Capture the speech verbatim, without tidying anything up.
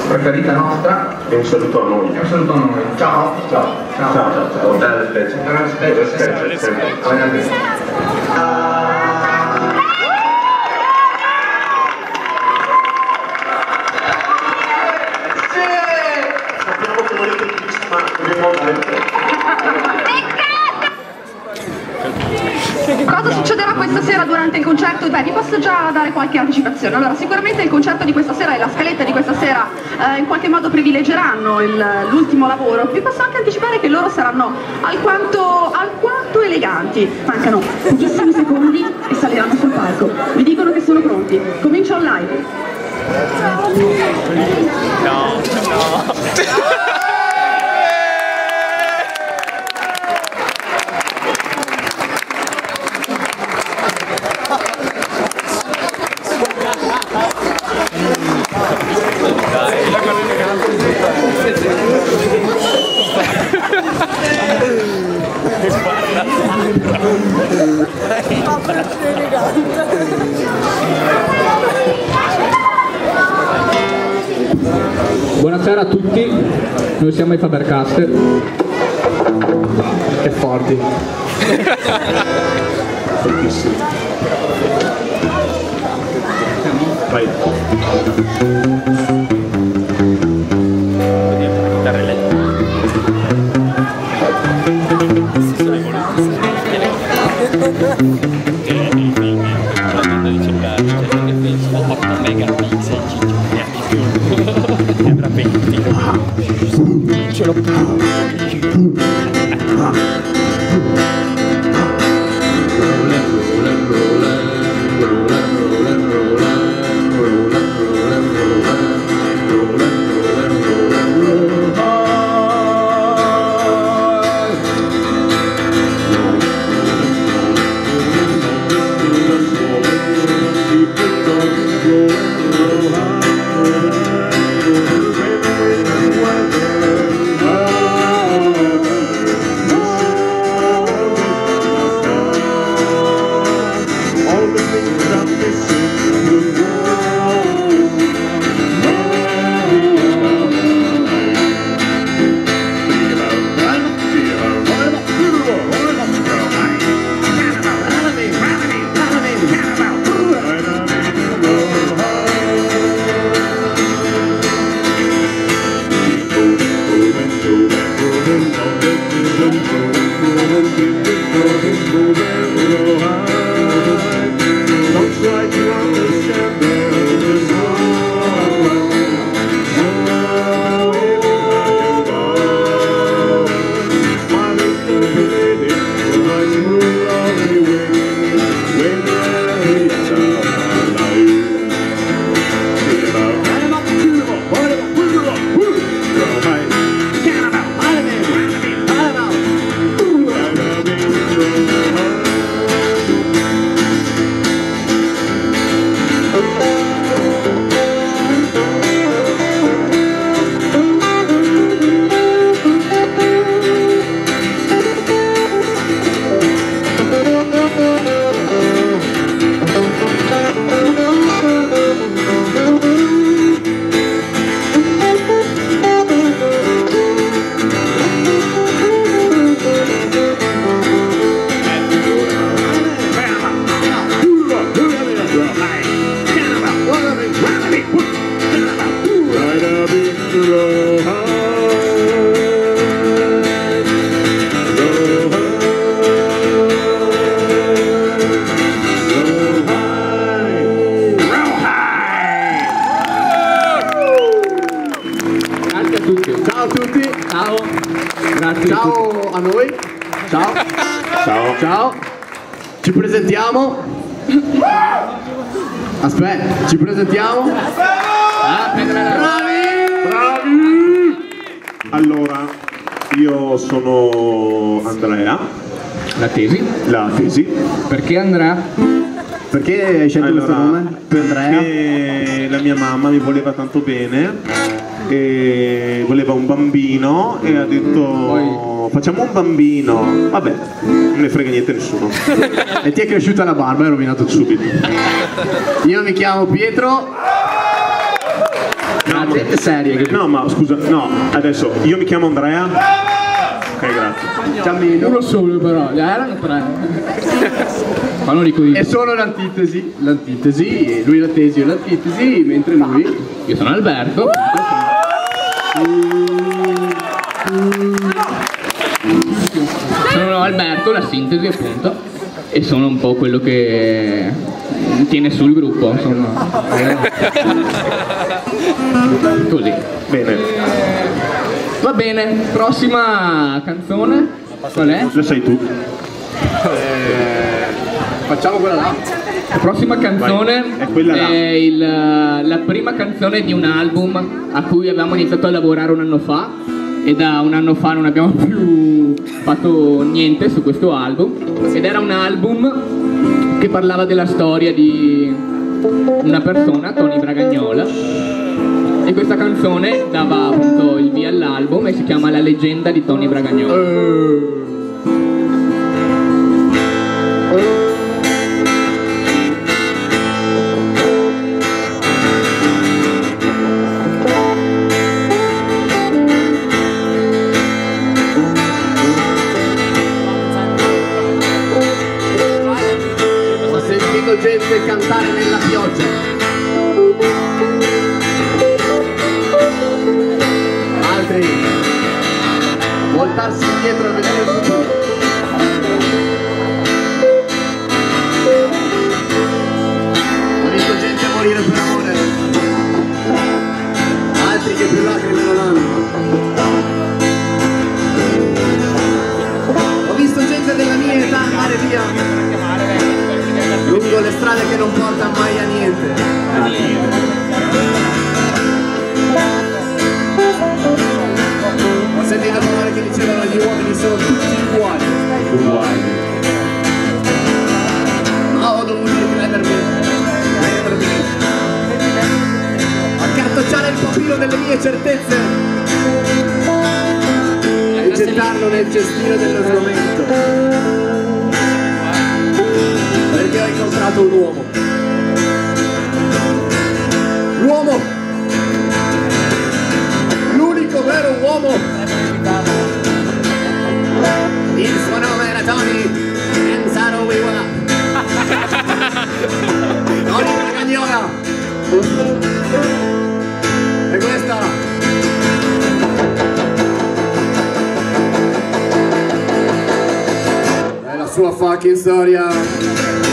preferita nostra. E un saluto a noi. Un saluto a noi. Ciao. Ciao. Ciao. Ciao, ciao, ciao. Dai, aspetta. Dai, aspetta, aspetta, aspetta. A venerdì. Sappiamo che volete il twist, ma dobbiamo andare. Cosa succederà questa sera durante il concerto? Beh, vi posso già dare qualche anticipazione. Allora, sicuramente il concerto di questa sera e la scaletta di questa sera eh, in qualche modo privilegeranno l'ultimo lavoro. Vi posso anche anticipare che loro saranno alquanto, alquanto eleganti. Mancano pochissimi secondi e saliranno sul palco. Vi dicono che sono pronti. Comincia online. No, no. Buonasera a tutti, noi siamo i Fabercaster. Che forti. Fortissimi. Vai. Ce l'ho Ciao a noi. Ciao. Ciao. Ciao. Ci presentiamo. Aspetta, ci presentiamo. Ah, bravi! Bravi! Allora, io sono Andrea. La tesi. La tesi. Perché Andrea? Perché hai scelto allora, questo nome? Perché Andrea? la mia mamma mi voleva tanto bene e voleva un bambino e ha detto Poi... facciamo un bambino. Vabbè, non ne frega niente a nessuno. E ti è cresciuta la barba e hai rovinato tutto. Subito. Io mi chiamo Pietro. No, chiamo... Gente seria che... No, ma scusa, no, adesso io mi chiamo Andrea. Ok, grazie. C'ha meno. Uno solo però, erano tre. Ma non dico io. E sono l'antitesi, l'antitesi, e lui la tesi e l'antitesi, mentre lui... Io sono Alberto. Sono Alberto, la sintesi appunto, e sono un po' quello che tiene sul gruppo, insomma. Così. Bene. Va bene, prossima canzone. Qual è? Lo sai tu. Facciamo quella là. La prossima canzone Vai, è quella là. è il, la prima canzone di un album a cui avevamo iniziato a lavorare un anno fa, e da un anno fa non abbiamo più fatto niente su questo album, ed era un album che parlava della storia di una persona, Tony Bragagnola, e questa canzone dava appunto il via all'album e si chiama La leggenda di Tony Bragagnola. Ho sentito gente cantare nella pioggia. Altri voltarsi indietro a vedere il futuro. Ho visto gente morire per amore. Altri che più lacrime non hanno. Ho visto gente della mia età andare via lungo le strade che non portano mai a niente. Ho sentito parole che dicevano gli uomini sono tutti uguali. Uguali. Ma ho dovuto riprendermi, riprendermi accartocciare il profilo delle mie certezze e gettarlo nel cestino dello sgomento, perché ho incontrato un uomo. L'uomo, l'unico vero uomo. Il suo nome era Tony Enzaro Wiwa. Tony Bragagnola. E questa è la sua fucking storia.